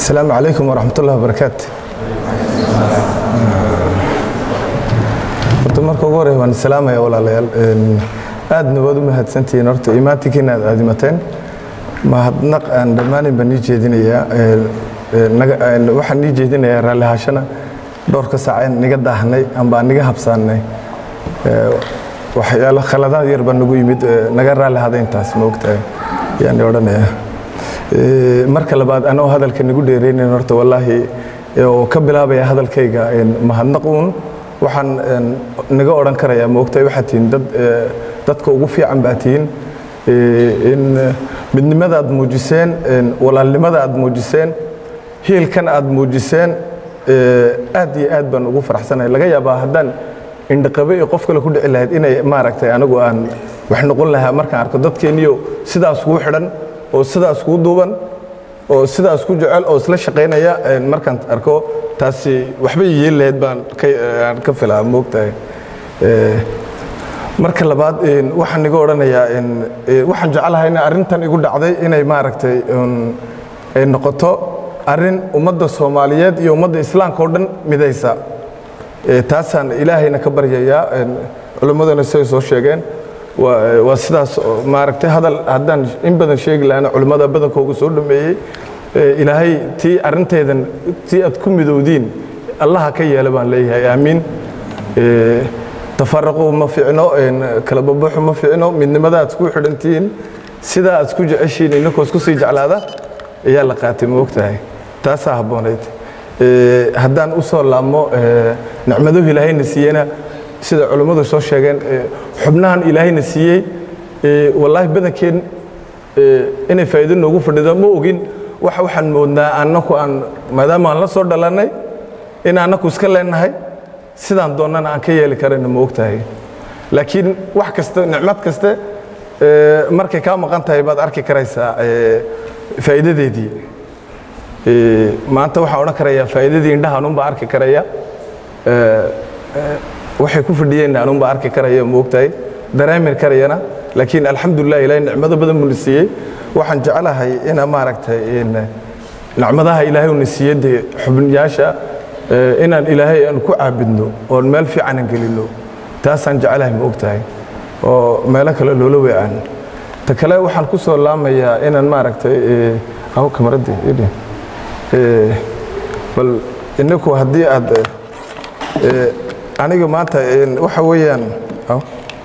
السلام عليكم ورحمة الله وبركاته. marka ugu horeeyay waan salaamaya walaalayaal aad nabad u mahadsantiin horta imaantikiina aad imateen mahadnaq aan dhammaan bani jeedinaya waxaan ni jeedinaya raali haashana dhowr ka saaceen niga daahnay amba niga habsaanay waxyaalo khaladaad yar baan nagu yimid naga raali hadayntaas ma ogtahay yani oranaya marka labaad anoo hadalka nagu dheereynay horta wallahi oo ka bilaabaya hadalkayga mahadnaquun waxaan naga oran karayaa ma ogtahay waxa tiin dadka ugu fiican baatiin in midnimada aad muujiseen walaalnimada aad muujiseen hiilkan aad muujiseen aad iyo aad baan ugu faraxsanahay laga yaabaa haddaan indhaqabe iyo qof kale ku dhici lahayd inay maaragtay anigu aan wax noqon lahaa markaan arko dadkeeniyo sidaas kugu xidhan oo sidaas kugu duuban oo sidaas ku jecel oo isla shaqaynaya markaan arko taasi waxba yeeli lahayd baan ka filaa ma ogtahay marka labaad waxaan iga oranayaa waxaan jecelahay in arrintan igu dhacday inay maaragtay ay noqoto arrin ummadda Soomaaliyeed iyo ummadda Islaamka oo dhan midaysa taasaan ilaahayna ka baryayaa culimadana soo sheegeen waa sidaas maaragtay hadal haddaan in badan sheegi lahayn culimada badankooda soo dhameeyay ilaahay tii arrinteedan tii aad ku midowdiin Allah ka yeelo baan leeyahay aamiin tafarraqo ma fiicno kala babaxo ma fiicno midnimada aad ku xidhantiin sida aad ku jeceshiin inakoo isku sii jeclaada ayaa la qaatay ma ogtahay taas habooneed haddaan u soo laamo nicmadaha ilaahayna siiyana sida culimadu soo sheegeen xubnahan ilaahayna siiyay wallahi badankeen inay faa'iido noogu fadhido ma ogin waxaan moodnaa annagu aan maadaama aan la soo dhalanay in annagu iska leenahay sidaan doonana aan ka yeeli karayna ma ogtahay laakiin wax kasta nicmad kasta markay ka maqan tahay baad arki karaysaa faa'iidadeedii maanta waxaan oran karayaa faa'iidadii indhahan un baa arki karaya waxay ku fadhiyeen aan un baa arki karaya ma ogtahay dareemi karayana laakiin alxamdulillah ilaahay nicmada badan buu siiyay waxaan jecelahay ina maaragtay nicmadaha ilaahay uu siiyay xubniyaasha inaan ilaahay aan ku caabudno oo meel fiican aan gelino taasaan jecelahay ma ogtahay oo meel kale loola weeyaan ta kale waxaan ku soo laamayaa inaan maaragtay aw kamarada bal inaku haddii aad aniga maanta waxa weeyaan aw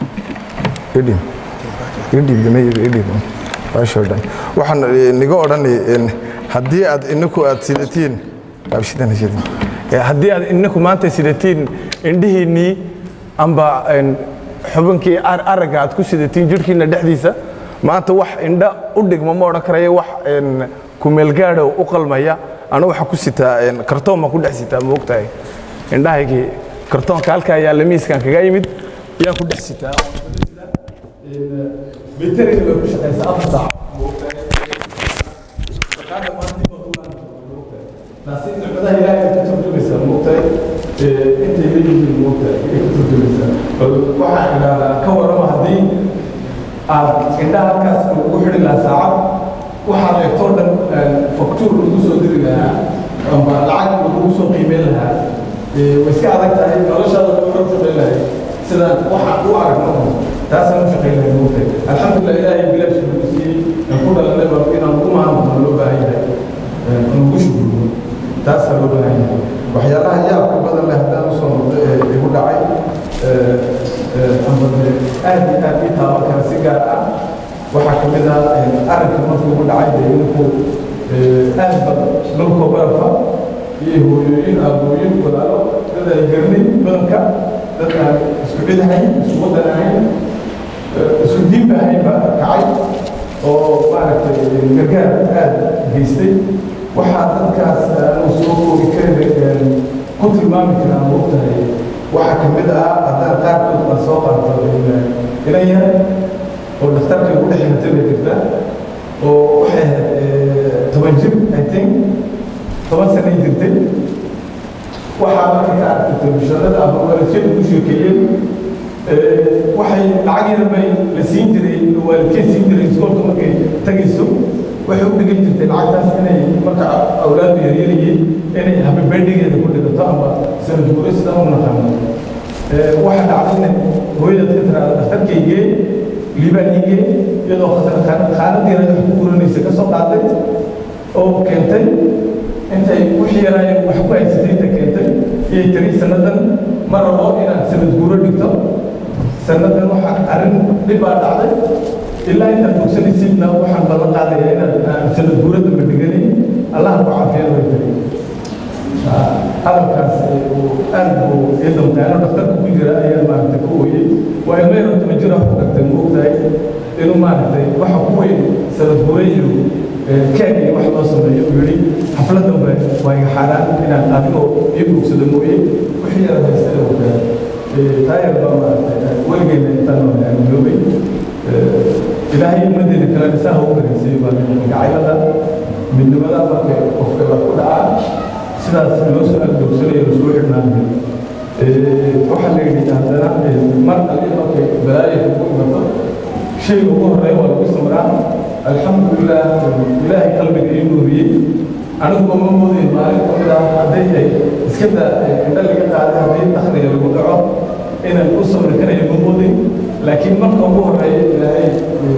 waxaan niga odhanay haddii aad inaku aad sidatiin haddii aad inaku maanta sidatiin indhihiinnii amba xubankii aragga aad ku sidatiin jirhkiina dhexdiisa maanta wax indha u dhigma ma odhan karayo wax kumeelgaadho u qalmaya anu waxa ku sitaa kartoon ma ku dhex sitaa ma ogtahay indhahaygii kartoonka halka ayaa lamiiskan kaga yimid yaa ku dhex sitaa بيتري لو مش هتسافر هذا ما عندي مطلوب ناسين عملها هي كتب جلسه موقع انت اللي يجي الموقع كتب جلسه واحد كور ما هدي عندها كاس وحد لها ساعه واحد يختار فاكتور لو سو دير لها اما العقد لو سو قيمه لها ويساعدك تعرف معلش هذا لو لها سيده واحد وعرفنا تاسم شقينا الموتى الحمد لله إلهي بلاش المسيح نقول لنا بقينا نقوم عنه نلو بعيدا نقوش بلو تاسم لو بعيدا وحيالله يا بدل الله هدان صوم يقول دعي أمر أهدي تاوى كان سيجارة وحكم إذا أرك المطلوب يقول دعي ينكو أهبط لوكو برفا يهوين أبوين كلالو هذا يقرني بنكا هذا سكبيد هاي سكوت هاي سودين بهاي كعي أو معرفة الجرجال هذا بيستي واحد كاس نصوص كذا كنت ما ممكن وقتها واحد كمدة هذا تاكل مساقة إليها والدكتور يقول إحنا نتبع كذا وواحد تبنجب I think 8 سنين جدًا واحد كذا تبشرت أبو ولكن مش كيل waxay lacag yar bay la siin jiray waalkii siin jiray iskoolka markay tagayso waxay u dhigan jirtay lacagtaas inay marka awlaad yar geeda ku dhigato ama sanad guure sida u naqaano waxa dhacdayna hooyada ka tiraada dhakhtarkaygee liibaanigee iyadoo khaaradii rag ku guranaysa ka soo qaaday oo keentay intay wixii yaraayeen wax ku haysatay inta keentay iyo tiri sanadan ma rabo inaad sanad guuro dhigto sanadan waxa arrin dhib baa dhacday ilaa intaad bogsanaysidna waxaan ballan qaadayaa inaad sanad guuro dambe dhiganin allah ku caafiya way tiri hadalkaas aad buu idamtaano dhakhtarka ku jira ayaa maaragtay ku ooyey waa ilmo yaro tuma jira ku dhagtay ma ogtahay inuu maaragtay waxa ku weyn sanad guuro iyo keeg iyo wax loo sameeyo uu yidhi xafladan waa iga xaaraan inaan adigoo ii bogsado mooye wixii yara haystay ogtaa taayar baa maaragtay weligeena intaan aamiyoobay ilaahay ummaddeena kale dhisaha u garaysiiyo baa gacaylada midnimada markay qofka la ku dhacaa sidaas loo soo agdoogsanayo lasoo xidhnaanay waxaa la yidhi haddana mar ali markay balaaya ku imato shayga ugu horreeya waa lagu samraa alxamdulilah ilaahay qalbiga ii nuuriyey anigu ma moodayn maalin ka mid ah hadday ay iska daa indha laga qaaday haddii dakhliga lagu dhaco inaan u sabri karayo ma moodayn laakiin marka ugu horreeya ilaahay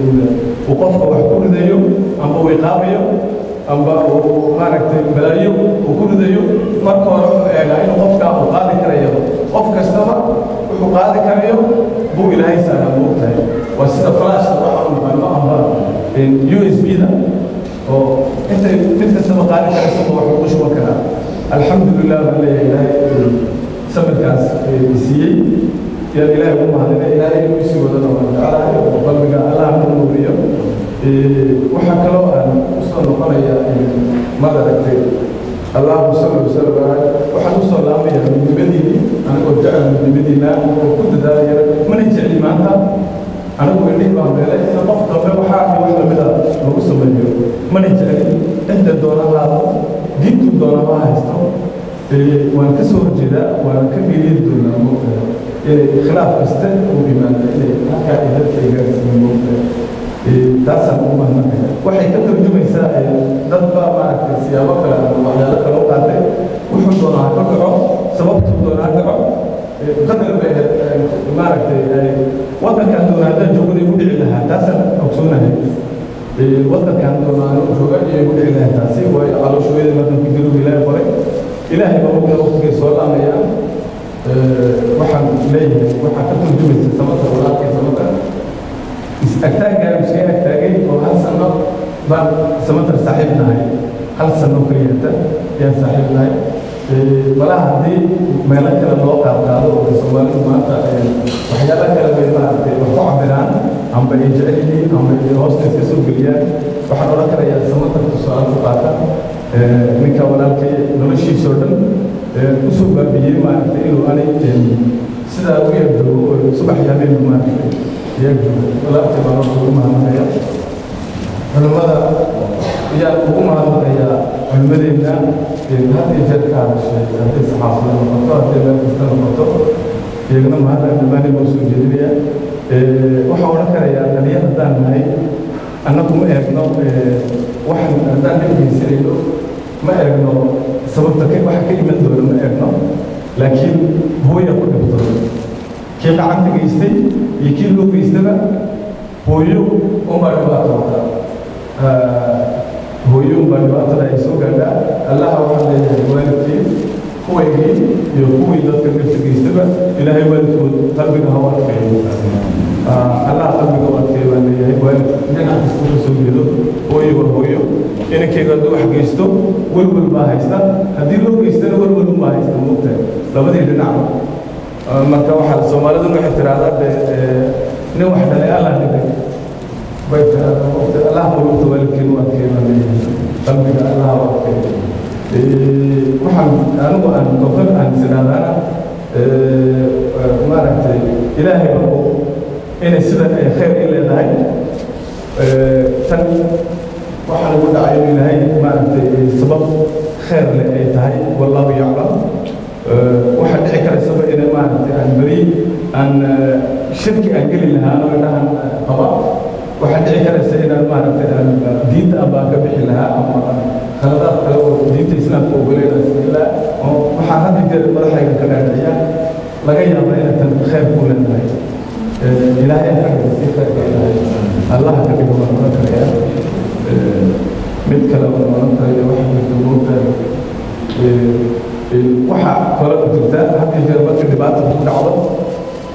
uu qofka wax ku ridayo amba uu iqaabayo amba uu maaragtay balaayo uu ku ridayo marka hore wuxuu eegaa inuu qofkaa uu qaadi karayo qof kastaba wuxuu qaadi karayo buu ilaahay saaraa ma ogtahay waa sida flashka waxa uu naqano amba USB-da oo intay mid kastaba qaadi karaysa wax ugu shuban karaa alxamdulilah baan leeyahay ilaahay samirkaas siiyey yaan ilaahay ugu mahadina ilaahay inuu isii wadana waan jecelahay oo qalbiga allah ku nuuriyo waxaa kaloo aan usoo noqonaya madaragtay allahuma salli wasallam calaa waxaan usoo laamaya midnimadiinii anigoo jecel midnimadiina oo ku dadaalaya mana jecli maanta anigu indhihi baan beelay ina qof dambe waxaa iyo wax lamida lagu sameeyo mana jecli cidda doona haado diintu doona ha haysto waan ka soo horjeedaa waan ka geeliyadi doonaa moogtahay inay khilaaf kasta u yimaado inay halkaa ay dadka ay gaarsiiyeen moogtahay taasaan ugu mahadnaqaya waxay ka tarjumaysaa dad baa maaragtay siyaabo kale ama waxyaalo kale u qaatay wuxuu doonaa ha ka dhaco sababtuu doonaa ha dhaco qadar bay maaragtay waddankaan doonaa haddaan joogana igu dhici lahaa taasaan ogsoonahay waddankaan doonaa jooga iyo igu dhici lahaa taasi waayo calooshooyada waddanka garow ilaahay qoray ilaahay baa waqtiga waqtigay soo laamayaan waxaan leeyahay waxaa ka tarjumaysa sababta walaalkay sababta agtaaggaan iska agtaagay oo hal sano baan samatar saaxiib nahay hal sano keliyata yaan saaxiib nahay malaha haddii meelo kale loo qaadqaado oo soomaalidu maanta waxyaala kale bay maaragtay wax ku cabiraan amba ay jecel yihiin amba ay hoosta iska soo geliyaan waxaan odhan karayaa samatar tusaale ku qaata ninka walaalkay noloshiisoo dhan usoo baabiyey maaragtay inuu anay sidaa u yardoogo oo subax yaabeen maaragtay walaalkay baan ugu mahadnaqaya culimmada ayaan ugu mahadnaqayaa culimmadeenna had iyo jeer ka hadashay hadday saxaafada noqoto hadday meel kasta noqoto iyagana mahadaan dhammaanay buu soo jeedinaya waxaan odhan karayaa dhalinyar haddaan nahay annagu ma eegno waxaan haddaan dhibgeysanayno ma eegno sababta waxa ka iman doona ma eegno laakiin hooya ku dhibto kii gacanta geystay iyo kii loo geystaba hooyo unbaa dhibaato wata hooyo unbaa dhibaatada ay soo gaadhaa allaha waxaa leeyahay waalidkii kuwaygii iyo kuwii dadka dhibta geystaba ilaahay waalidkood qalbiga ha u adkeeyo allaha qalbiga u adkeeyo baan leeyahay waalid dhinac kasta ka soo jeedo hooyo waa hooyo inankeyga hadduu wax geysto welwel baa haysta haddii loo geystana welwel unbaa haysta moogtahay labadii dhinacba marka waxaa soomaaliduna waxay tiraahdaa nin wax dhalay allah dhigay bay tiraahdaa allah qulubta waalidkeenu u adkeeyo baan leeyahay qalbiga allah u adkeeyo waxaan anigu aan qofkan aan isiraadaana maaragtay ilaahay baa inay sida ay khayr i leedahay tan waxaa lagu dhacay inuu ilaahay maaragtay sabab khayr leh ay tahay wallahu yaclam waxaa dhici karaysaba inay maaragtay aan beri aan shirki aan geli lahaan oo indhahan qaba waxaa dhici karaysa inaan maaragtay aan diinta aan baan ka bixi lahaa ama khaladaad kale oo diinta islaamka ogoleyn aan ismilaa oo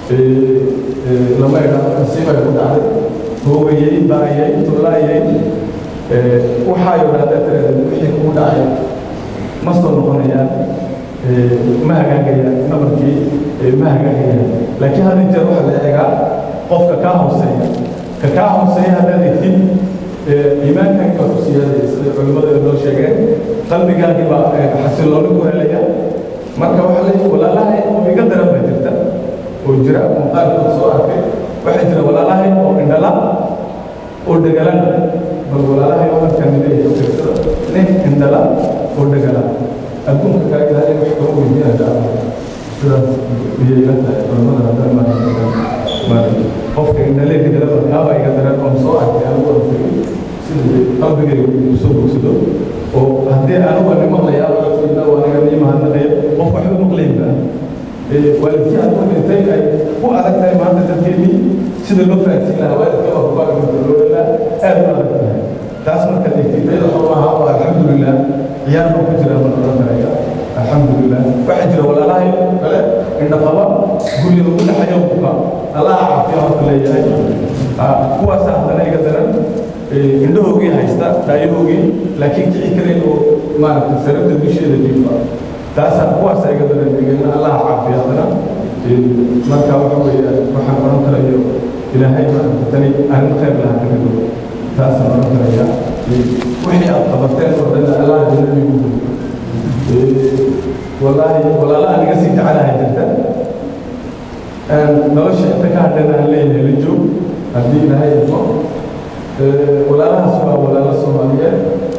lama idhaahdo nasiibay ku dhacday hoogayay baayay tulaayay waxaa yidhaahdaa wixii kuu dhacay ma soo noqonayaan ma hagaagayaan nabarkii ma hagaagayaan laakiin hadda jeer waxaa la eegaa qofka kaa hooseeya haddaad egtid iimaankaagii baa ku siyaadaya sida culimmada loo sheegeen qalbigaagii baa xasilooni ku helaya marka waxa leeyahay walaalahay oo iga daran baa jirta oo jira muuqaalkood soo arkay waxaa jira walaalahay oo indhala oo dhagalan bal walaalahay waxaan kamidaya firsada nin indhala oo dhagalan adduunka kaa ilaahay wax kama weydiinaya sidaas iyay ila tahay culimmada haddana maaragtay qofka indhalee dhagalan kaaba iga daran oon soo arkay anigu aan tegay sida qalbigayga uu soo bogsado oo haddii anigu aan maqlayaa walaadkiina waa aniga nii mahadnaqaya qof waxba maqlaynba waalidkii aad ku dhintay ay ku adag tahay maanta dadkeennii sida loo fahansiin lahaa waalidka waa kubaagminta loo dhalaa aad u adag tahay taas marka degtidayda xoomaha oo alxamdulilah ciyaar baa ku jira ma oran karaya alxamdulilah waxaa jira walaalahay kale indhaqaba guriga ugu dhaxayo buka allaha caafiya horta leeyahay kuwaasa haddana iga daran indhahoogii haysta dhaayahoogii laakiin kici karayn oo maaragtay sarabta dusheeda jiifa taasaa kuwaasa iga daran digayna allaha caafiya haddana marka waxa weeye waxaan oran karayo ilaahay maaragta tani arrin khayr laha ka mido taasaan oran karaya wixii aad qabateen oo dhan allaha jannadii ugu wallaahi walaala aan iga sii jecelahay jirta nolosha inta ka hadhana aan leeyahay la joog haddii ilaahay idmo walaalahaas waa walaalo soomaaliyeed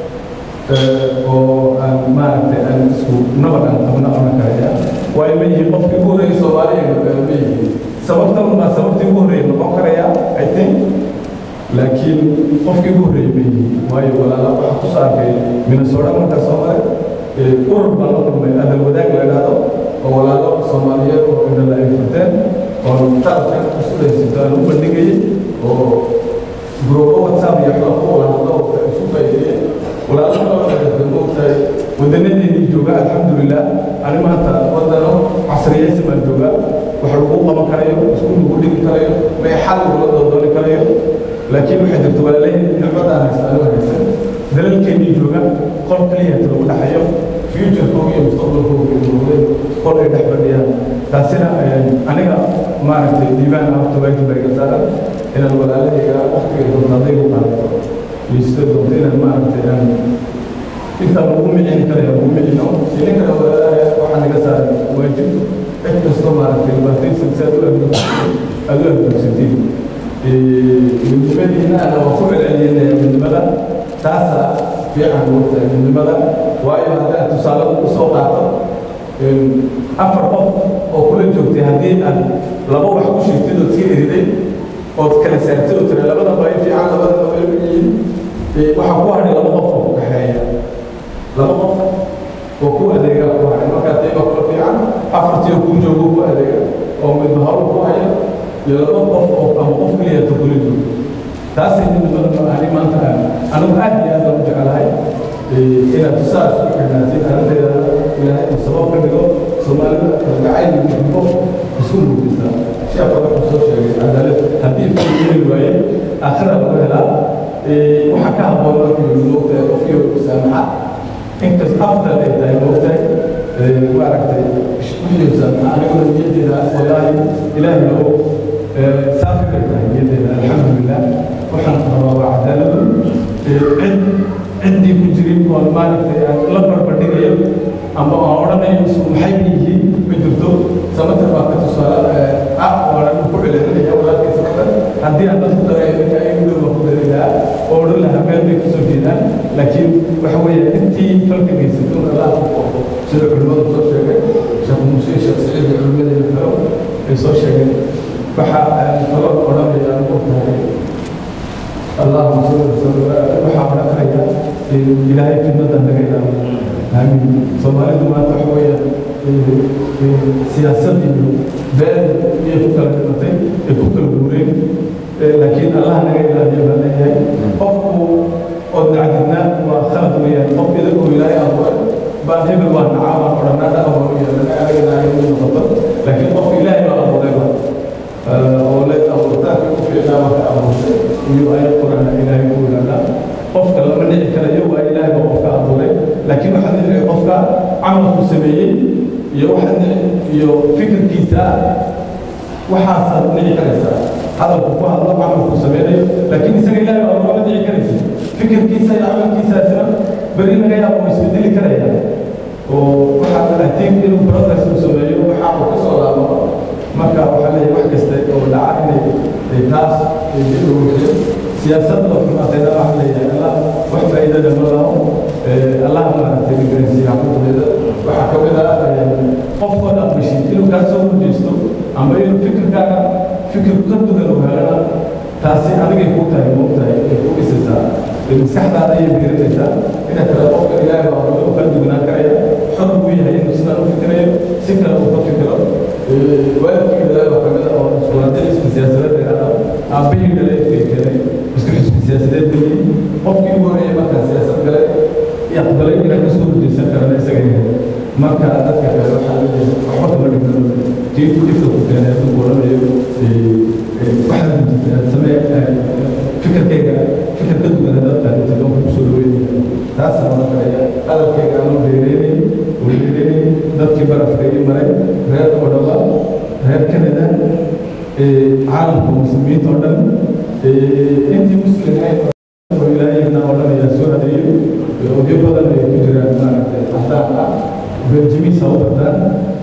oo aan maaragtay aan isku nabad aan qabna oran karaya waayo ma yihiin qofkii ugu horreeyay soomaaliya ma yihiin sababtan baa sababtii ugu horreeyay noqon karaya I think laakiin qofkii ugu horreeyay ma yihiin waayo walaala waxaa ku soo arkay minnesota markaa soo maray urur baan la kulmay adal wadaag la idhaahdo oo walaalo soomaaliyeed oo indhala ay furteen oo qalabkan kusulaysinto aan u bandhigayay oo gruubo whatsapp iyo xooga ku walaalo oo isu faa'iideeyay walaalo kaloo moogtahay wadanadeennii jooga alxamdulilah ani maanta wadano casriyaysi baan jooga wax lagu qaban karayo iskuul lagu dhigi karayo xal lagula doodooni karayo laakiin waxay jirta walaalahay nicmadaan haysta anoo haysan dalalkeennii jooga qol kaliya lagu dhaxayo future-kooga iyo mustaqbalkooga iyo qol ay dhex fadhiyaan taasina aniga maaragtay diibaan horta waajib baa iga saaran inaan walaalahayga waqtiga doonta hadday u qaadato iyo sida doonta inaan maaragtay aan intaan ugu micin karaya ugu micino idin kale walaalahaya waxaa naga saaran waajib cid kastoo maaragtay dhibaataysan si aad u adoogsatiin midnimadiina ana waa ku celcelinaya midnimada taasaa fiican wogtahay midnimada waayo haddaan tusaale u soo qaato afar qof oo kula joogtay haddii aad laba wax ku sheegtid ood iska eriday ood kala saartid oo tira labada baayo fiican labada baayo yihiin waxaa ku hadhay laba qof oo ku kaxeeya laba qof oo ku adeega ku hadhay markaa dayba kula fiican afartii oo kuu joogo ku adeega oo midba hawl ku haya iyo laba qof oo ama qof keliya ta kula joogo taasay midnimada ani maanta anigu aad iyo aad aan u jecelahay inaad saas u xidhnaatid arrinteeda ilaahay uu sabab ka dhigo soomaalida kalgacayl iyo xubbo isku muujista sheekha wuxuu soo sheegay cadaalad haddii fil heli waaye aakhira lagu helaa waxaa ka habboon markii moogtahay qofkii saamaxa inkas afdal ay tahay moogtahay maaragtay wixii saamaxa aniguna niyaddeeda wallaahi ilaahay loo saafi bay tahay niyaddeeda alxamdulilah waxaan rabaa waa cadaaladu ciddii ku jirin oon maaragtay aan la barbardhigayo ama aan odhanayo isku maxay yihiin ma jirto samatar baa ka tusaale waanan ku celcelinaya walaalkiisa badan haddii aan dadku darayo ninka ayagudhow baa ku dari lahaa oo odhan lahaa meel bay kasoo jeedaan laakiin waxa weeye intii falka gaysatun allah ku qoofo sida culimmadu soo sheegay sheekh muuse sheekh saciid iyo culimmadeeda kale ay soo sheegeen waxa aan kalo odhanaya aan ku tahay اللهم صل وسلم وحاول أخرجها إلهي في الندى لقينا آمين صومالي ما تحوي سياسة بين يفكر المتين يفكر الأمورين لكن الله لقينا جبنا قفوا ودعتنا وخلق ويا قف يذكر إلهي أول بعد هم الواقع عام ورنا ده أول ويا لقينا يوم الخطر لكن قف إلهي ما أول أولاد أولادك في إلهك أبوسي ويؤيد قرآن إلهي كولا قفك لما نعي كلا يو إلهي بقفك أبوري لكن واحد نعي قفك عمل سميين يوحد يو فكر كيسا وحاصل نعي كلا هذا الكفار الله عمل سميين لكن سر إلهي أبوري نعي كلا فكر كيسا يعمل كيسا سنة برينا جاي أبو يستدل كلا وواحد نهتم إنه برادة سميين وحاول كسر الله marka waxa la wax kasta oo lacag inay taas iyo siyaasadda xukuumadda waxa la yiraahdaa wax faa'iido ma laha Allah ma tirigelin siyaasadda waxa ka mid ah qofka aqbashin inuu ka soo jeesto ama inuu fikir ka duwan oo helana taasi adiga ku tahay moogtahay ku isasa المساحة هي بيرتها إذا كلا قف إلهي وعمله قد بنا كريه حب وياه إنه سنة فكرة سكر أو فكرة ولا كذا وكذا أو سوالات السياسات هذا أبين كذا في كذا بس كل السياسات دي قف يقول إيه ما كان سياسة كذا يقبل إلى كسور الجسد كذا سجنه ما كان هذا كذا حال حط مرة جيب كيف كذا تقول واحد سمع فكر كذا فكر كذا هذا تدوم بسلوي تاس أنا كذا هذا كذا أنا بيريني ذات كبر أفكاري مري غير قدوة غير كذا عالم المسلمين تودم أنت مسلمين ولا يبنى ولا يسوع ديو وجبنا الكتير حتى بنجمي سوبتان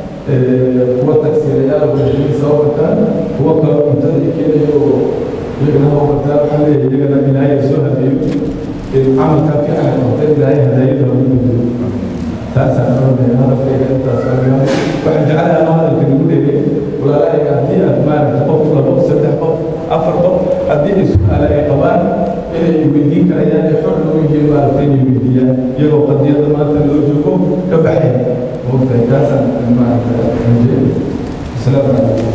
هو تكسيريا بنجمي سوبتان هو كلام متدي كده يبنى هو بتاع حلي يبنى إلهي يسوع ديو عمل كافي على المنطقة إلهي هدايا له تاسع ربنا هذا في تاسع واحد جعلها هذا الكلمة ولا لا يأتي أثمان تقف لبق سبع قف أفر قف أدي على إقبال إلى يبديك أيام حر ويجي وارتين يبديا يلو قد يضم تلوجكم كبحر وفي تاسع ما نجيب السلام عليكم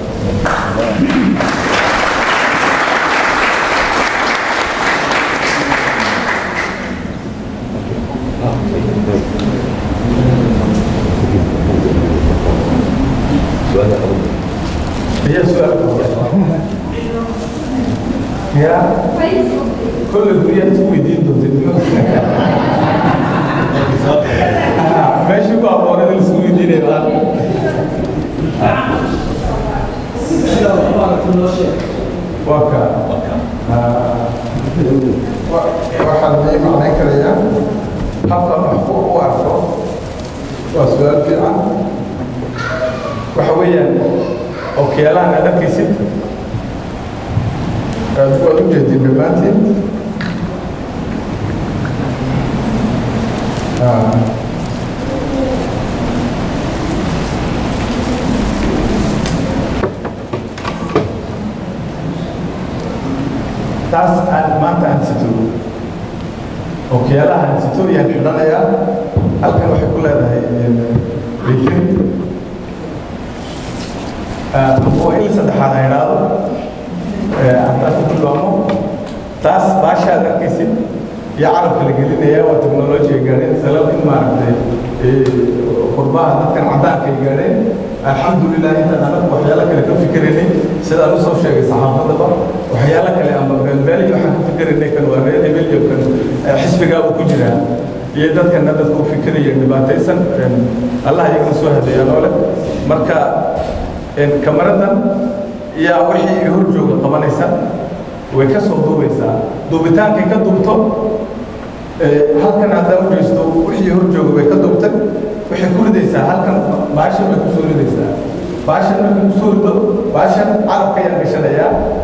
هي سؤال يا كل الدنيا تسوي دين تدين ماشي بقى بورا السوي دين يا وكا واحد معناه كده حتى محفوظ وعرفه وسؤال في عن وحويا أوكيالان أنا كيسيت تقولوا جدي بماتي تاس ما تنسيتو أوكيالان تنسيتو يعني أنا يا هل كانوا يقولوا هذا لكن هو إيه صدقنا هيرال عندنا كل يوم تاس باشا دركيسي يعرف الجيلين هي والتكنولوجيا جارين سلام إن ما عرفت قربان كان عداك جارين الحمد لله أنت أنا وحيالك اللي كان فكرني سيدا نصف شيء صحافة دبا وحيالك اللي أما بالي وحن فكرني كان وريني ملي وكان حسب جابوا كجرا يدات كان ندت فكري يعني باتيسن الله يكنسوا هذا يا نولك مركا كاميرا يا وحي يهرجوا قبنيسا ويكسر دوبيسا دوبتان كي كدوبتو هل كان عندهم جستو وحي يهرجوا ويكدوبتك وحي كل ديسا هل كان باشا بكسور ديسا باشا بكسور دو باشا عرب كيان بشلايا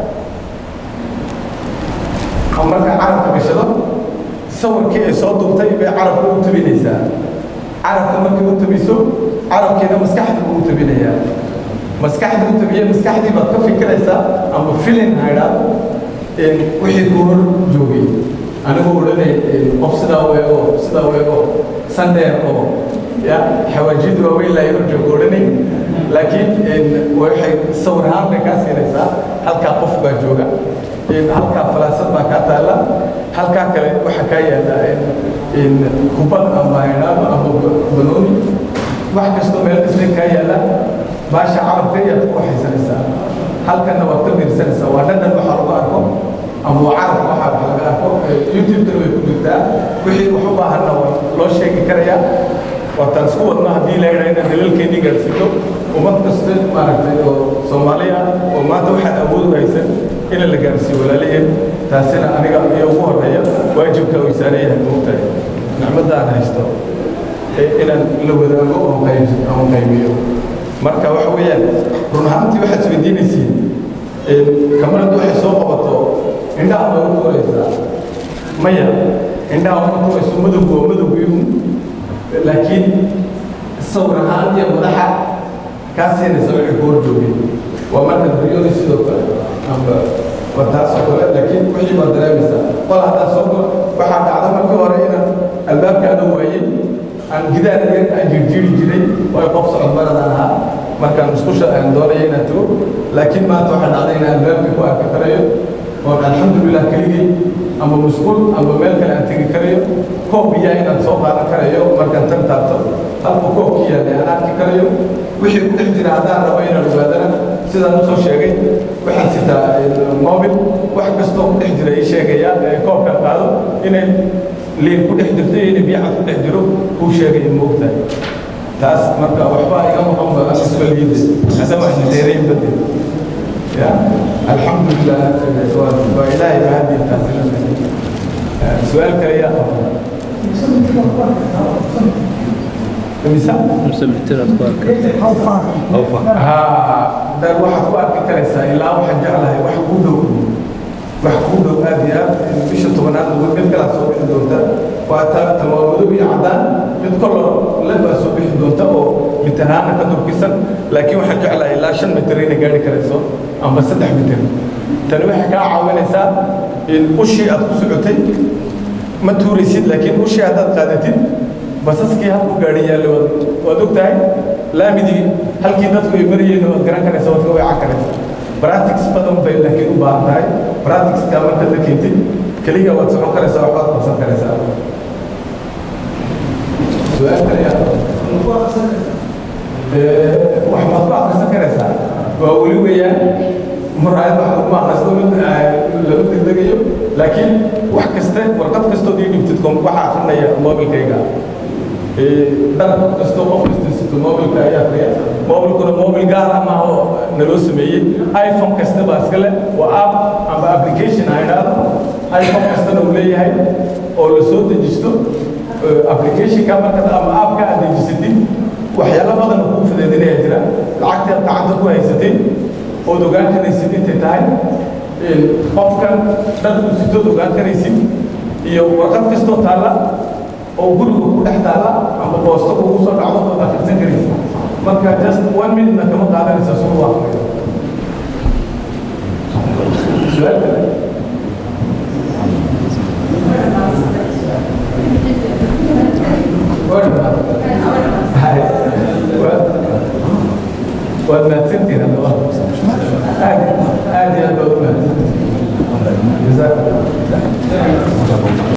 أمرك عرب بشلا صور كي صوت دوبتي بعرب كوتبي ديسا عرب كمان كوتبيسو عرب كده مسكحة كوتبي ليا مسكحة متبية مسكحة دي بتكفي كريسة أما فيلين هيدا وحي كور جوبي أنا بقول لك أفسدا وياكو سندير أو يا حواجد وويل لا يرجع قولني لكن وحي صورها بكاس كريسة هل كقف بجوجا هل كفلاسفة بكتالا هل ككل وحكاية إن كوبا أما هيدا أما بنوني واحد يستمر يسلك كايلا باشا عرب كي يتقوى حسن السلام halkanna waad ka fiirsanaysaa waa dhan waxaa lagu arko ama waa carabka waxaa laga arko youtube-kana way ku jirtaa wixii wax u baahanna waa loo sheegi karayaa waataan isku wadno haddii la yidhaa inaan dalalkeennii gaadhsiino ummad kasta maaragtay oo soomaaliya oo maanta waxaan awood u haysan in la gaarsiiyo walaalaheen taasina aniga iyo ugu horreeya waajibka uu saaran yahay moogtahay nicmadda aan haysto inaan la wadaago oo qaybiyo marka waxa weeyaan run ahaantii waxaad isweydiinaysiin kamaradu waxay soo qabato indhaha ma ugu tuuraysaa maya indhaha uma tuurayso madowga oo madowgiiun laakiin sawir ahaan iyo madaxa kaa siinaysa wixii ku hor joogay waa marka dunyada sidoo kale amba waa taasoo kale laakiin wixii baad dareemaysaa qol haddaa soo galo waxaa dhacda markii hore inaan albaabka ana waayey aan gidaar yar aan jirjiri jiray oo qof socod baradaan ahaa markaan musqusha aan doonaya inaan tago laakiin maanta waxaa dhacday inaan albaabkii ku arki karayo oon alxamdulilah keligay ama musqul ama meel kale aan tegi karayo koob biyaa inaan soo qaadan karayo markaan tan taabto halka koobkii yaalla aan arki karayo wixii ku dhex jira haddaan rabo inaan ogaadana sidaan usoo sheegay waxaan sitaa mobil wax kastoo ku dhex jira ii sheegaya koobkaan qaado inay liin ku dhex jirto iyo inay biyacad ku dhex jiro kuu sheegaya moogtahay taas marka waxba iga maqan ba aan isba liide haddaba waxna dheerayn badel ya alxamdulilah waa ilaahay baa hadii taasina su-aal kale yaa dar waxaad ku arki karaysaa ilaa waxaan jeclahay wax kuu dhow aad iyo aad bisha tobanaad mid kalaa soo bixi doonta waa tamaamadow iyo caddaan mid koloo lebaa soo bixi doonta oo mitanaana ka durkisan laakiin waxaan jeclahay ilaa 5 mitir inay gaari karayso amba 3 mitir tani waxay kaa caawinaysaa in ushii aad ku socotay ma tuuraysid laakiin ushii haddaad qaadatid basaskii halku gaadhi yaalla waad og tahay laamidii halkii dadku ay marayeen waad garan karaysa waad ka weecan karaysa practice badan bay laakiin u baahan tahay practice-ka markaad la keentid keliga waad socon karaysaa waxbaad qabsan karaysaa su-aal kale wax baad ku akhrisan karaysaa waa weli weeyaan muraayad wax laguma akhristo mid lagu degdegayo laakiin wax kaste warqad kastood ii dhibtid waxaa akrinaya mobilkayga dhar kastoo qof kasta sito mobilka ayaa akriya mobilkuna mobil gaar ah maaha oo naloo sameeyey iphone kasta baa iskale waa app amba application ha idhaahdo iphone kastana uu leeyahay oo la soo dejisto applicationka markaad ama appka aad dejisatid waxyaalo badan kuu fudeedinaya jira lacagtaad gacanta ku haysatay ood ogaan karaysid intay tahay qofkan dharku sitood ogaan karaysid iyo warqad kastoo taalla oo guriga ku dhex taalla ama boosto kugu soo dhacdo ood akhrisan karaysid marka just 1 minute kama qaadanaysa soo waa su-aal kale